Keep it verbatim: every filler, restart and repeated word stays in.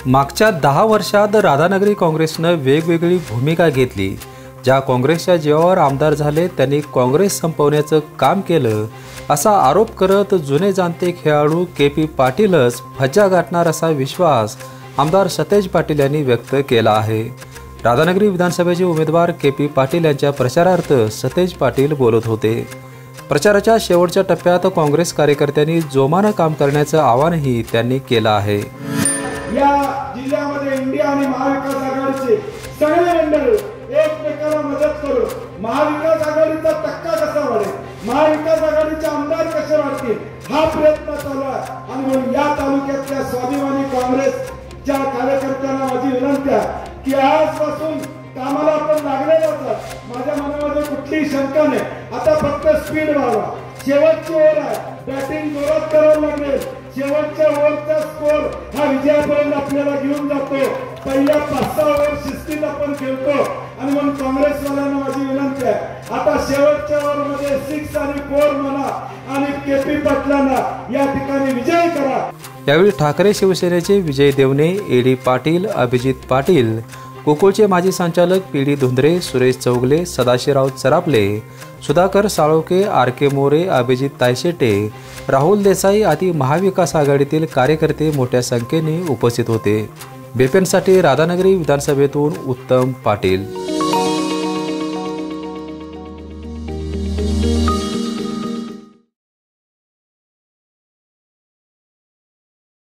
मागच्या दहा वर्षात राधानगरी काँग्रेसनं वेगवेगळी भूमिका घेतली। ज्या काँग्रेसच्या जीवावर आमदार झाले त्यांनी काँग्रेस संपवण्याचं काम केलं असा आरोप करत जुने जाणते खेळाडू के पी पाटीलच फज्जा गाठणार असा विश्वास आमदार सतेज पाटील यांनी व्यक्त केला आहे। राधानगरी विधानसभेचे उमेदवार के पी पाटील यांच्या प्रचारार्थ सतेज पाटील बोलत होते। प्रचाराच्या शेवटच्या टप्प्यात काँग्रेस कार्यकर्त्यांनी जोमानं काम करण्याचं आवाहनही त्यांनी केलं आहे। या जिल्ह्यामध्ये इंडिया आणि महाविकास आघाडीचे सगळे मंडळ एकमेकाला मदत करू, महाविकास आघाडीचा टक्का कसा वाढेल, महाविकास आघाडीचे आमदार कसे वाढतील हा प्रयत्न चालू आहे। आणि म्हणून या तालुक्यातल्या स्वाभिमानी काँग्रेसच्या कार्यकर्त्यांना माझी विनंती आहे की आजपासून कामाला आपण लागलेलोच आहोत। माझ्या मनामध्ये कुठलीही शंका नाही। आता फक्त स्पीड वाढवा, शेवटची ओव्हर आहे, बॅटिंग जोरात करावं लागेल। शेवटच्या ओव्हरचा स्कोर हा विजयापर्यंत आपल्याला घेऊन जातो। पहिल्या पाच सहा ओव्हर शिस्तीत आपण खेळतो आणि म्हणून काँग्रेसवाल्यांना माझी विनंती आहे आता शेवटच्या ओव्हरमध्ये सिक्स आणि फोर म्हणा आणि के पी पाटलांना या ठिकाणी विजयी करा। यावेळी ठाकरे शिवसेनेचे विजय देवणे, ए डी पाटील, अभिजित पाटील, गोकुळचे माजी संचालक P D Dhundre, Suresh Chougale, Sadashivrao Charaple, Sudhakar Saloke, R K More, Abhijit Tayshete, Rahul Desai आदी महाविकास आघाडीतील कार्यकर्ते मोठ्या संख्येने उपस्थित होते। बेपेनसाठी राधानगरी विधानसभेतून उत्तम पाटील।